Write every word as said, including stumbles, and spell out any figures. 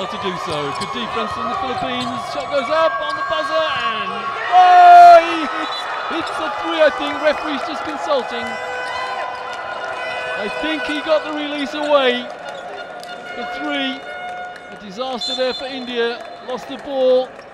failed to do so. Good defense from the Philippines. Shot goes up on the buzzer and oh, he hits, hits a three, I think. Referee's just consulting. I think he got the release away. The three. A disaster there for India. Lost the ball.